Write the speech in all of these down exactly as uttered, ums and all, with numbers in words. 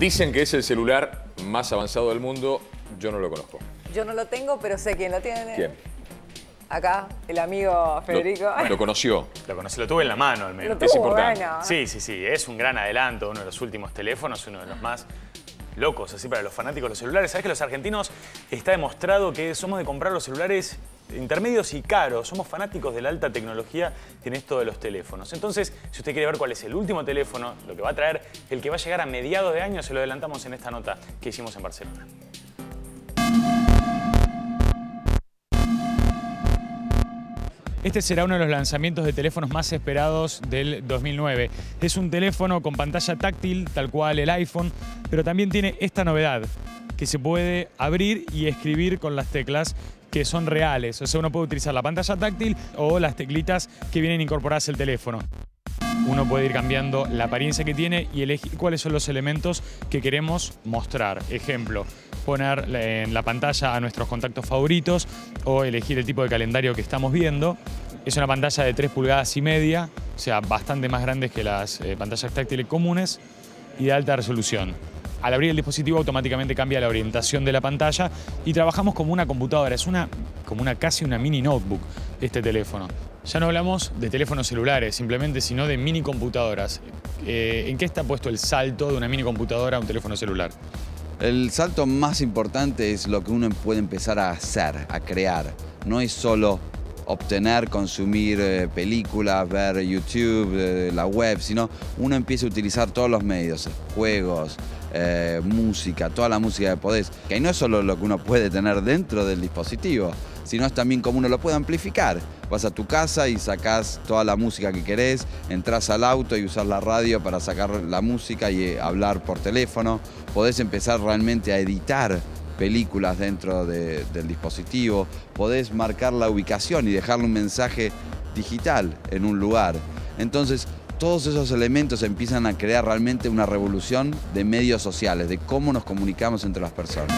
Dicen que es el celular más avanzado del mundo. Yo no lo conozco. Yo no lo tengo, pero sé quién lo tiene. ¿Quién? Acá, el amigo Federico. Lo, lo conoció. Lo conocí, lo tuve en la mano al menos. Lo tuvo, Es importante. bueno. Sí, sí, sí. Es un gran adelanto, uno de los últimos teléfonos, uno de los más locos, así para los fanáticos de los celulares. Sabés que los argentinos está demostrado que somos de comprar los celulares intermedios y caros. Somos fanáticos de la alta tecnología en esto de los teléfonos. Entonces, si usted quiere ver cuál es el último teléfono, lo que va a traer, el que va a llegar a mediados de año, se lo adelantamos en esta nota que hicimos en Barcelona. Este será uno de los lanzamientos de teléfonos más esperados del dos mil nueve. Es un teléfono con pantalla táctil, tal cual el iPhone, pero también tiene esta novedad, que se puede abrir y escribir con las teclas que son reales. O sea, uno puede utilizar la pantalla táctil o las teclitas que vienen incorporadas al teléfono. Uno puede ir cambiando la apariencia que tiene y elegir cuáles son los elementos que queremos mostrar. Ejemplo, poner en la pantalla a nuestros contactos favoritos o elegir el tipo de calendario que estamos viendo. Es una pantalla de tres pulgadas y media, o sea, bastante más grande que las eh, pantallas táctiles comunes y de alta resolución. Al abrir el dispositivo automáticamente cambia la orientación de la pantalla y trabajamos como una computadora. Es una, como una, casi una mini notebook este teléfono. Ya no hablamos de teléfonos celulares simplemente, sino de mini computadoras. Eh, ¿En qué está puesto el salto de una mini computadora a un teléfono celular? El salto más importante es lo que uno puede empezar a hacer, a crear. No es solo obtener, consumir eh, películas, ver YouTube, eh, la web, sino uno empieza a utilizar todos los medios, juegos, eh, música, toda la música que podés. Que no es solo lo que uno puede tener dentro del dispositivo, sino es también cómo uno lo puede amplificar. Vas a tu casa y sacás toda la música que querés, entras al auto y usás la radio para sacar la música y eh, hablar por teléfono. Podés empezar realmente a editar películas dentro de, del dispositivo. Podés marcar la ubicación y dejarle un mensaje digital en un lugar. Entonces, todos esos elementos empiezan a crear realmente una revolución de medios sociales, de cómo nos comunicamos entre las personas.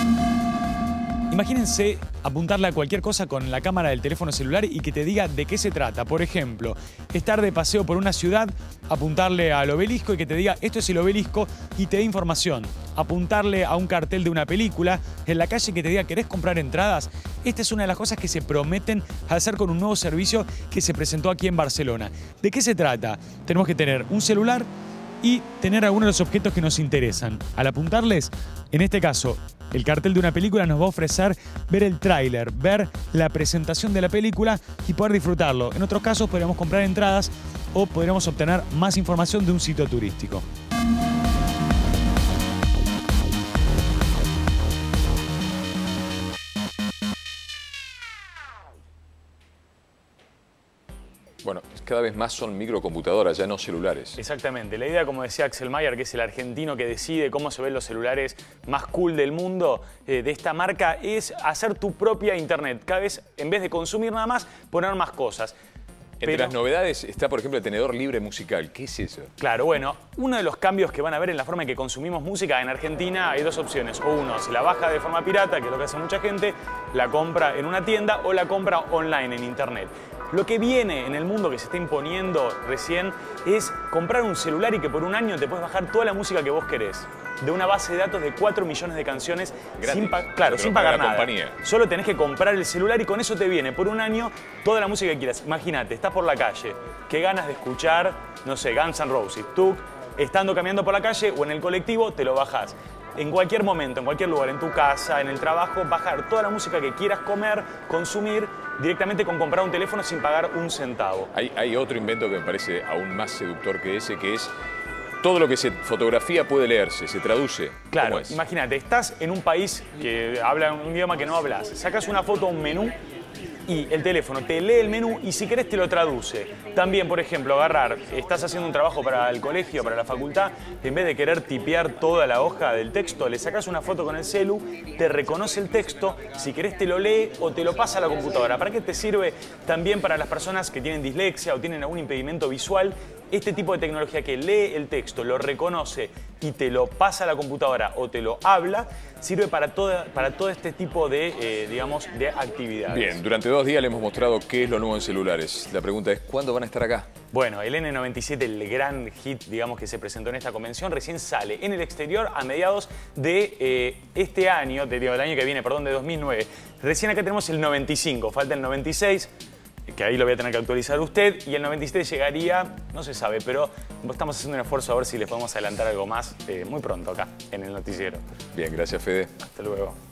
Imagínense apuntarle a cualquier cosa con la cámara del teléfono celular y que te diga de qué se trata. Por ejemplo, estar de paseo por una ciudad, apuntarle al obelisco y que te diga esto es el obelisco y te dé información. Apuntarle a un cartel de una película en la calle que te diga ¿querés comprar entradas? Esta es una de las cosas que se prometen hacer con un nuevo servicio que se presentó aquí en Barcelona. ¿De qué se trata? Tenemos que tener un celular y tener algunos de los objetos que nos interesan. Al apuntarles, en este caso, el cartel de una película nos va a ofrecer ver el tráiler, ver la presentación de la película y poder disfrutarlo. En otros casos podríamos comprar entradas o podríamos obtener más información de un sitio turístico. Bueno, cada vez más son microcomputadoras, ya no celulares. Exactamente. La idea, como decía Axel Mayer, que es el argentino que decide cómo se ven los celulares más cool del mundo, eh, de esta marca, es hacer tu propia internet. Cada vez, en vez de consumir nada más, poner más cosas. Entre Pero, las novedades está, por ejemplo, el tenedor libre musical. ¿Qué es eso? claro, bueno, uno de los cambios que van a ver en la forma en que consumimos música en Argentina hay dos opciones. O uno, se la baja de forma pirata, que es lo que hace mucha gente, la compra en una tienda o la compra online en internet. Lo que viene en el mundo que se está imponiendo recién es comprar un celular y que por un año te puedes bajar toda la música que vos querés. De una base de datos de cuatro millones de canciones sin, pa claro, sin pagar nada. Compañía. Solo tenés que comprar el celular y con eso te viene por un año toda la música que quieras. Imagínate, estás por la calle, qué ganas de escuchar, no sé, Guns N' Roses. Tú, estando caminando por la calle o en el colectivo, te lo bajás. En cualquier momento, en cualquier lugar, en tu casa, en el trabajo, bajar toda la música que quieras comer, consumir, directamente con comprar un teléfono sin pagar un centavo. Hay, hay otro invento que me parece aún más seductor que ese, que es todo lo que se fotografía puede leerse, se traduce. Claro, imagínate, estás en un país que habla un idioma que no hablas, sacas una foto a un menú y el teléfono te lee el menú y si querés te lo traduce. También, por ejemplo, agarrar, estás haciendo un trabajo para el colegio, para la facultad, en vez de querer tipear toda la hoja del texto, le sacas una foto con el celu, te reconoce el texto, si querés te lo lee o te lo pasa a la computadora. ¿Para qué te sirve? También para las personas que tienen dislexia o tienen algún impedimento visual, este tipo de tecnología que lee el texto, lo reconoce y te lo pasa a la computadora o te lo habla, sirve para, toda, para todo este tipo de, eh, digamos, de actividades. Bien, durante dos días le hemos mostrado qué es lo nuevo en celulares. La pregunta es, ¿cuándo van a estar acá? Bueno, el ene noventa y siete, el gran hit, digamos, que se presentó en esta convención, recién sale en el exterior a mediados de eh, este año, de, del año que viene, perdón, de dos mil nueve. Recién acá tenemos el noventa y cinco, falta el noventa y seis, que ahí lo voy a tener que actualizar usted, y el noventa y siete llegaría, no se sabe, pero estamos haciendo un esfuerzo a ver si les podemos adelantar algo más eh, muy pronto acá, en el noticiero. Bien, gracias, Fede. Hasta luego.